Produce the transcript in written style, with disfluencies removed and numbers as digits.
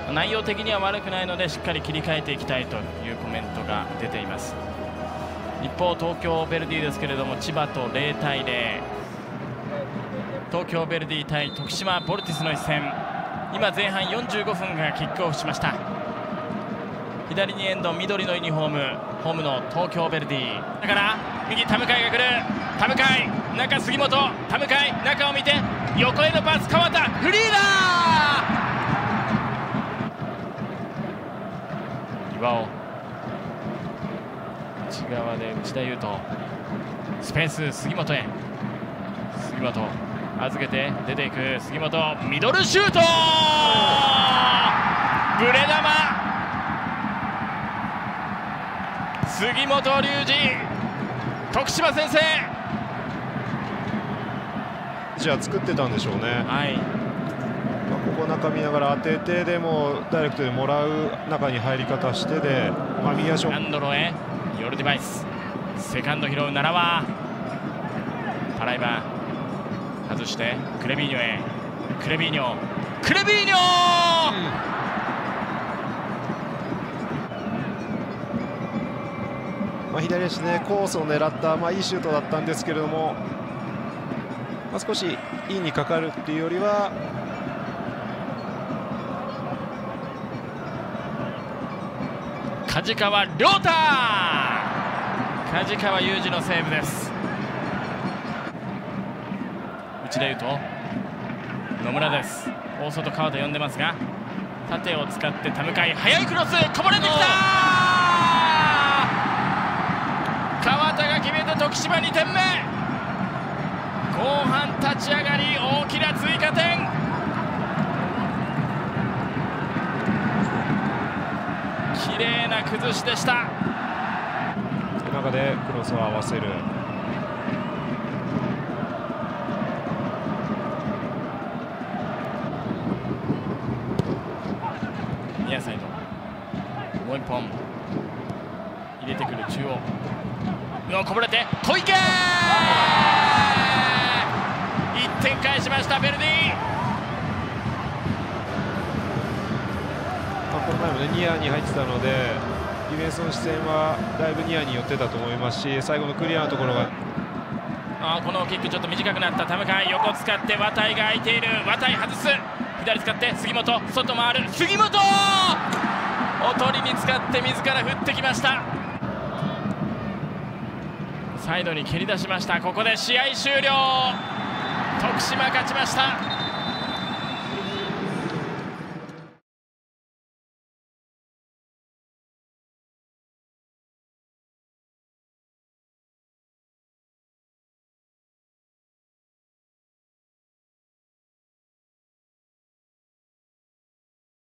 内容的には悪くないのでしっかり切り替えていきたいというコメントが出ています。一方東京ヴェルディですけれども、千葉と0対0、東京ヴェルディ対徳島ヴォルティスの一戦、今前半45分がキックオフしました。左にエンド緑のユニフォーム、ホームの東京ヴェルディだから右田向が来る、田向中杉本、田向中を見て横へのパス、川田フリーだー、岩尾内側で内田優斗、スペース杉本へ、杉本預けて出ていく杉本、ミドルシュート、ブレ球、杉本龍二、徳島先制。 じゃあ作ってたんでしょうね。 はい、 ここ中見ながら当てて、でもダイレクトでもらう中に入り方してで、右足をアンドロへヨルディバイス、セカンド拾う奈良はパライバー外してクレビーニョへ、クレビーニョ、 左足でコースを狙った、いいシュートだったんですけれども、少しインにかかるっていうよりは、 梶川亮太、梶川裕二のセーブです。内田優斗、野村です。大外川田呼んでますが、縦を使って田向、速いクロスこぼれてきた、川田が決めて徳島2点目、後半立ち上がり大きな追加点。綺麗な崩しでした。 中でクロスを合わせる。 ニアサイド、もう一本入れてくる中央、こぼれて小池、1点返しましたヴェルディ。 この前もニアに入ってたので、ディフェンスの視線はだいぶニアに寄ってたと思いますし、最後のクリアのところがこのキックちょっと短くなった。田向横使って綿井が空いている、綿井外す、左使って杉本、外回る杉本、おとりに使って自ら振ってきました。サイドに蹴り出しました。ここで試合終了、徳島勝ちました。